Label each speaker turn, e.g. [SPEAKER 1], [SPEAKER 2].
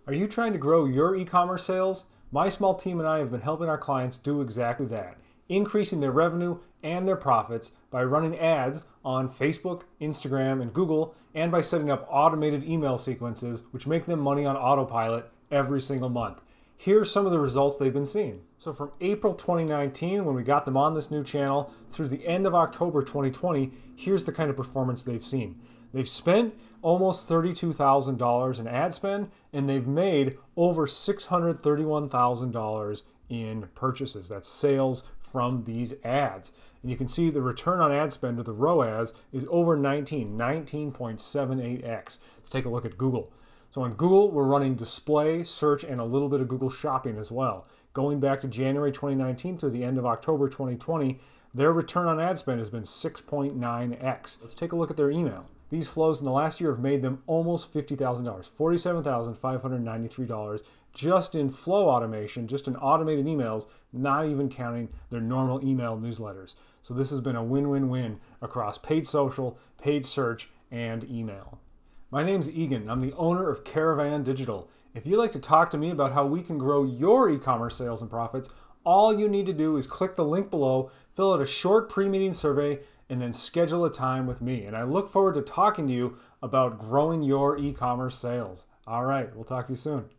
[SPEAKER 1] Are you trying to grow your e-commerce sales? My small team and I have been helping our clients do exactly that, increasing their revenue and their profits by running ads on Facebook, Instagram, and Google, and by setting up automated email sequences which make them money on autopilot every single month. Here's some of the results they've been seeing. So from April 2019, when we got them on this new channel, through the end of October 2020, here's the kind of performance they've seen. They've spent almost $32,000 in ad spend, and they've made over $631,000 in purchases. That's sales from these ads. And you can see the return on ad spend, or the ROAS, is over 19.78x. Let's take a look at Google. So on Google, we're running display, search, and a little bit of Google Shopping as well. Going back to January 2019 through the end of October 2020, their return on ad spend has been 6.9x. Let's take a look at their email. These flows in the last year have made them almost $50,000, $47,593 just in flow automation, just in automated emails, not even counting their normal email newsletters. So this has been a win-win-win across paid social, paid search, and email. My name's Egan. I'm the owner of Caravan Digital. If you'd like to talk to me about how we can grow your e-commerce sales and profits, all you need to do is click the link below, fill out a short pre-meeting survey, and then schedule a time with me. And I look forward to talking to you about growing your e-commerce sales. All right, we'll talk to you soon.